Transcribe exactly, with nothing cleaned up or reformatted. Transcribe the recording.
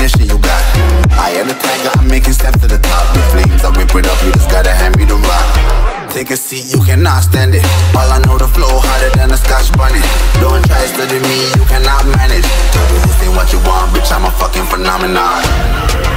mission you got. I am the tiger, I'm making steps to the top. The flames, I whip it up, you just gotta hand me the rock. Take a seat, you cannot stand it. All I know, the flow harder than a Scotch bunny. Don't try studying me, you cannot manage. This ain't what you want, bitch, I'm a fucking phenomenon.